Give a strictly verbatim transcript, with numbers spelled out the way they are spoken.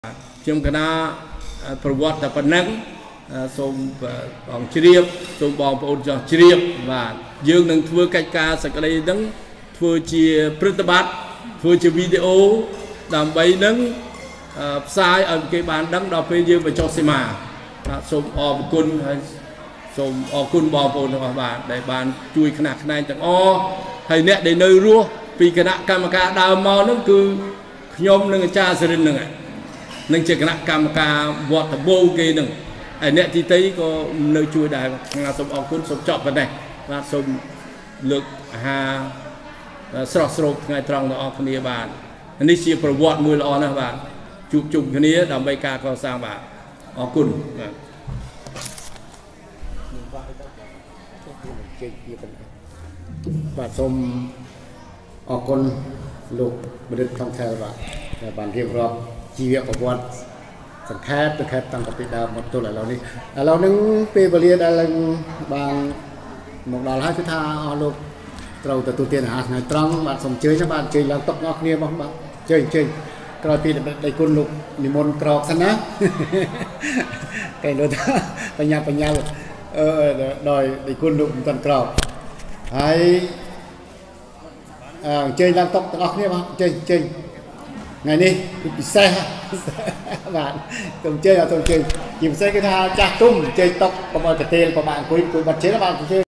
trong cái naประแต่ปนังส่งบองเชียบส่งบองปนจอเชียบvà dương能ធ្វើកិច្ចការសក្តីនឹងធ្វើជាព្រឹត្តិបទធ្វើជាវីដេអូដើម្បីនឹងផ្សាយឲ្យគេបានដឹងដល់ពេលយើងបញ្ចុះសីមាសូមអរគុណហើយសូមអរគុណបងប្អូនទាំងអស់បាទដែលបានជួយគណៈខ្នែងទាំងអស់ហើយអ្នកដែលនៅរស់ពីគណៈកម្មការដើមមកនោះគឺខ្ញុំនិងអាចារ្យសរិននឹងនឹងជាគណៈកម្មការវត្តដំបូងគេនឹងហើយអ្នកទីទីក៏នៅជួយដែរសូមអរគុណសូមចប់ប៉ុណ្ណេះបាទសូមលើកអាហារស្រស់ស្រូបថ្ងៃត្រង់ដល់អស់គ្នាបាទនេះជាប្រវត្តិមួយល្អណាស់បាទជួបជុំគ្នាដើម្បីការកសាងបាទអរគុណបាទបាទសូមអរគុណលោកបណ្ឌិតខំថែបាទដែលបានរៀបរាប់ជីវប្រវត្តិសង្ខេបសង្ខេបតាំងពីដើមមកទល់ឥឡូវនេះឥឡូវហ្នឹងពេលវេលាដែលបានមកដល់ហើយគឺថាអស់លោកត្រូវទទួលទានអាហារថ្ងៃត្រង់បាទសូមអញ្ជើញបាទអញ្ជើញឡើងតុអ្នកគ្នាបងបាទអញ្ជើញអញ្ជើញក្រោយពីដៃគុណលោកនិមន្តក្រោកសិនណាគេលោកថាបញ្ញាបញ្ញាអឺដោយដៃគុណលោកមិនទាន់ក្រោកហើយអញ្ជើញឡើងតុទាំងអស់គ្នាបាទអញ្ជើញអញ្ជើញថ្ងៃនេះគឺពិសេសបាទសូមអញ្ជើញអត់សូមអញ្ជើញជាពិសេសគឺថាចាស់ទុំអញ្ជើញតុកុំឲ្យកទេលប្របាក់អង្គុយអង្គុយបាត់ជើងបាទអញ្ជើញ